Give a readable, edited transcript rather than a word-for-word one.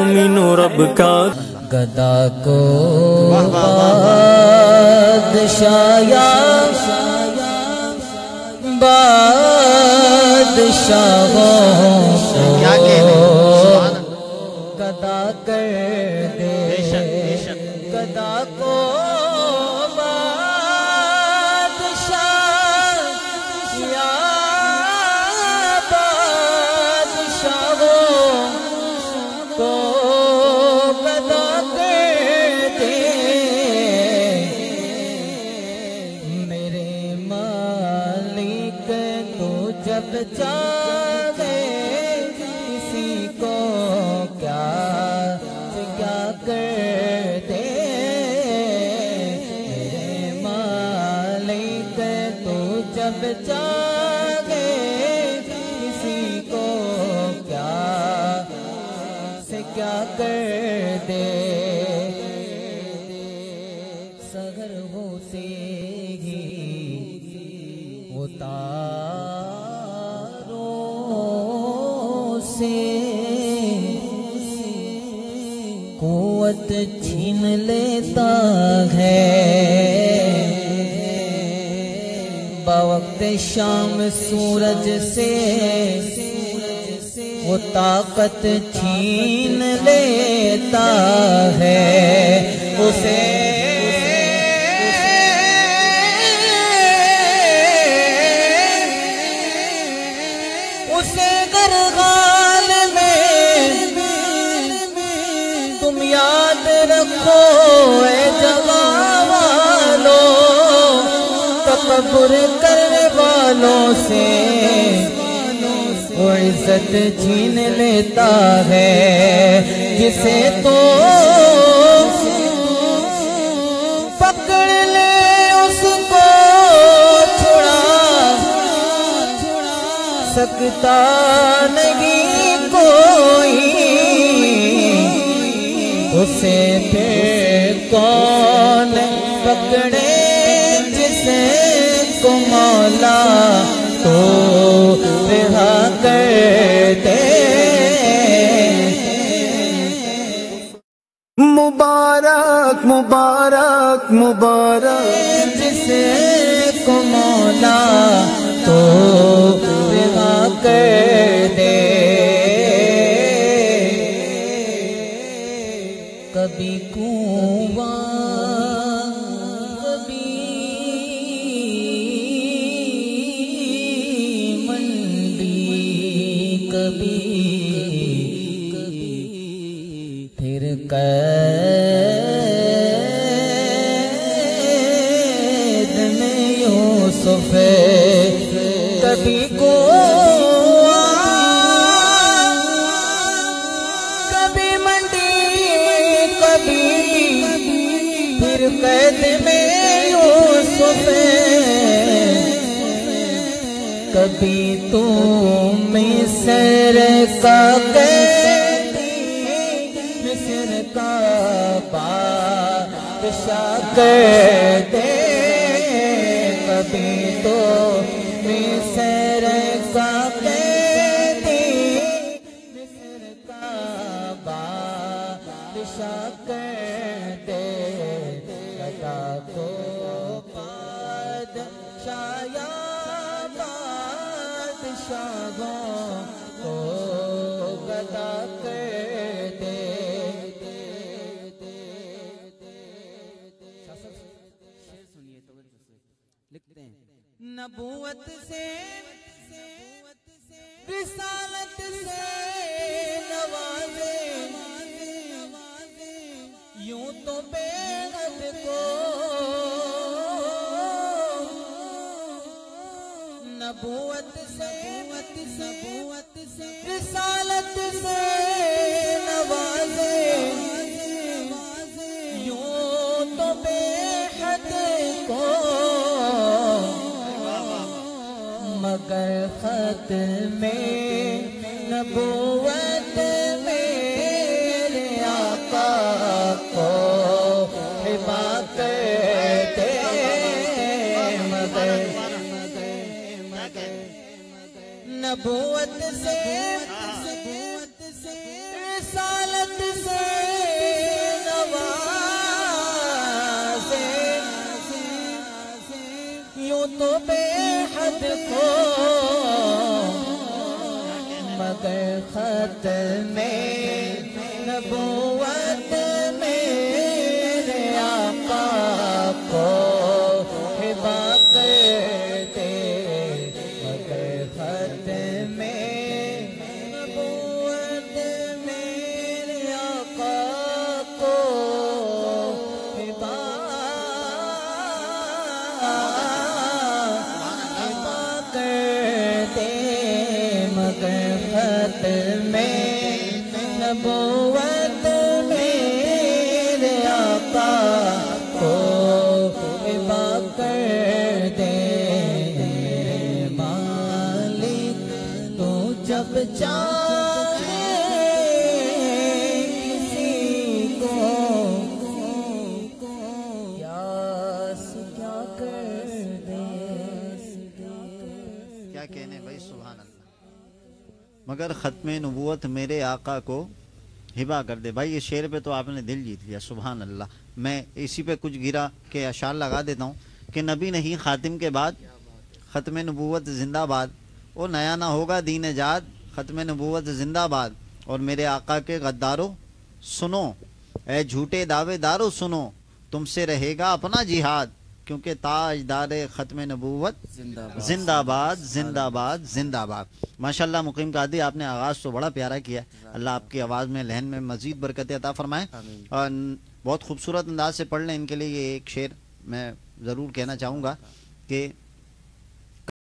مومن رب کا گدا کو بادشاہ گدا کر دے گدا کو بادشاہ یا بادشاہوں کو گدا کر دے میرے مالک تو جب چاہے کسی کو کیا کر دے میرے مالک تو جب چاہے کسی کو کیا سے کیا کر دے سحر ہو سے ہی وہ تاروں سے قوت چھین لیتا ہے بوقت شام سورج سے وہ طاقت چھین لیتا ہے اسے گرغال میں تم یاد رکھو اے جگہ والوں تکبر کرنے والوں سے وہ عزت چھین لیتا ہے جسے تو پکڑ لے اس کو چھڑا سکتا نہیں کوئی اسے پھر کون پکڑے جسے کو مولا تو رہا کر دے مبارک مبارک مبارک جسے کو مولا تو رہا کر دے کبھی کنواں کبھی منڈی کبھی پھر قید میں یوسف کبھی کبھی منڈی کبھی پھر قید میں یوسف کبھی تو مصر کا مصر کا بادشاہ کر دے کبھی تو مصر کا مصر کا بادشاہ کر دے گدا کو بادشاہ یا بادشاہوں کو گدا کر دے لکھتے ہیں نبوت سے رسالت سے نوازے یوں تو بے حد کو نبوت سے رسالت سے نوازے یوں تو بے حد کو مگر خط میں نبوت میرے آقا کو حبا کرتے مگر نبوت سے رسالت رکھو مگر ختم نبوت میرے آقا کو ہبا کر دے مگر ختم نبوت میرے آقا کو ہبا کر دے مگر ختم نبوت میرے آقا کو ہبا کر دے مالک تو جب چاہے کسی کو یاس کیا کر دے کیا کہنے بھائی، سبحان اللہ. مگر ختم نبوت میرے آقا کو ہبا کر دے. بھائی یہ شعر پہ تو آپ نے دل جیت لیا، سبحان اللہ. میں اسی پہ کچھ گرا کے اشعار لگا دیتا ہوں کہ نبی نہیں خاتم کے بعد، ختم نبوت زندہ باد. وہ نیا نہ ہوگا دین جاد، ختم نبوت زندہ باد. اور میرے آقا کے غدارو سنو، اے جھوٹے دعوے دارو سنو، تم سے رہے گا اپنا جہاد، کیونکہ تاجدار ختم نبوت زندہ باد زندہ باد زندہ باد. ماشاءاللہ مقیم قادری، آپ نے آغاز تو بڑا پیارا کیا ہے. اللہ آپ کی آواز میں، لہن میں مزید برکت عطا فرمائے. اور بہت خوبصورت انداز سے پڑھ لیں. ان کے لیے یہ ایک شعر میں ضرور کہنا چاہوں گا کہ